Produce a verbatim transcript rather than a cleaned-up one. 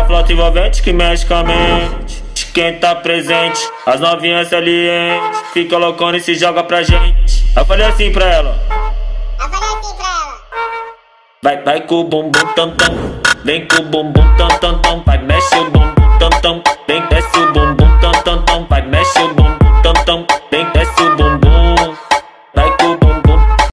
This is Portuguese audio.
a flauta envolvente que mexe com a mente de quem tá presente. As novinhas salientes fica loucona e se joga pra gente. Eu falei assim pra ela, Eu falei assim pra ela. vai, vai com o bumbum tam tam, vem com o bumbum tam tam tam, vai mexe o bumbum tam tam, vem desce o bumbum